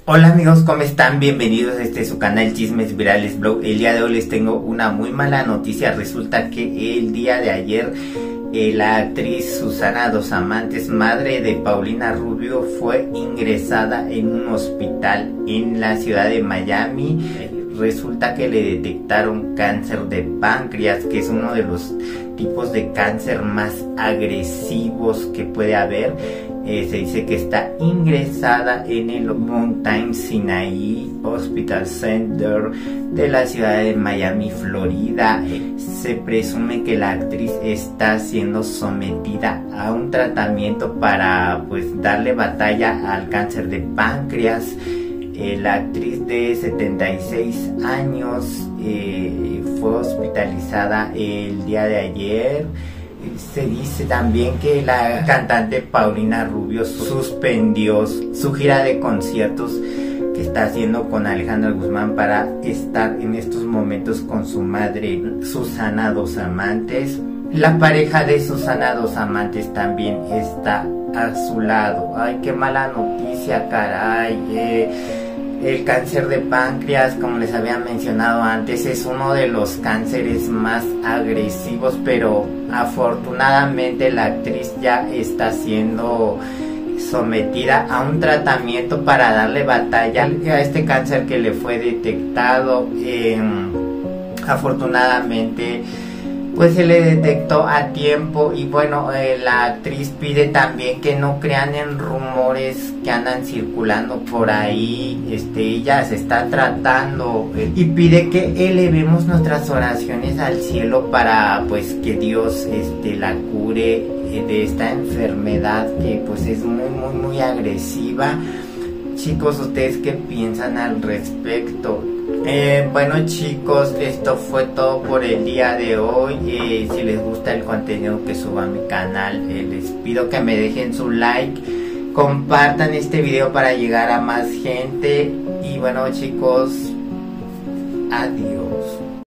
Hola amigos, ¿cómo están? Bienvenidos a su canal Chismes Virales Blog. El día de hoy les tengo una muy mala noticia. Resulta que el día de ayer la actriz Susana Dos Amantes, madre de Paulina Rubio, fue ingresada en un hospital en la ciudad de Miami. Resulta que le detectaron cáncer de páncreas, que es uno de los tipos de cáncer más agresivos que puede haber. Se dice que está ingresada en el Mount Sinai Hospital Center de la ciudad de Miami, Florida. Se presume que la actriz está siendo sometida a un tratamiento para darle batalla al cáncer de páncreas. La actriz de 76 años fue hospitalizada el día de ayer. Se dice también que la cantante Paulina Rubio suspendió su gira de conciertos que está haciendo con Alejandra Guzmán para estar en estos momentos con su madre Susana Dos Amantes. La pareja de Susana Dos Amantes también está a su lado. Ay, qué mala noticia, caray. El cáncer de páncreas, como les había mencionado antes, es uno de los cánceres más agresivos, pero afortunadamente la actriz ya está siendo sometida a un tratamiento para darle batalla a este cáncer que le fue detectado. Afortunadamente se le detectó a tiempo y la actriz pide también que no crean en rumores que andan circulando por ahí. Ella se está tratando y pide que elevemos nuestras oraciones al cielo para que Dios la cure de esta enfermedad que es muy agresiva. Chicos, ¿ustedes qué piensan al respecto? Bueno chicos, esto fue todo por el día de hoy. Si les gusta el contenido que suba a mi canal, les pido que me dejen su like, compartan este video para llegar a más gente. Y bueno chicos, adiós.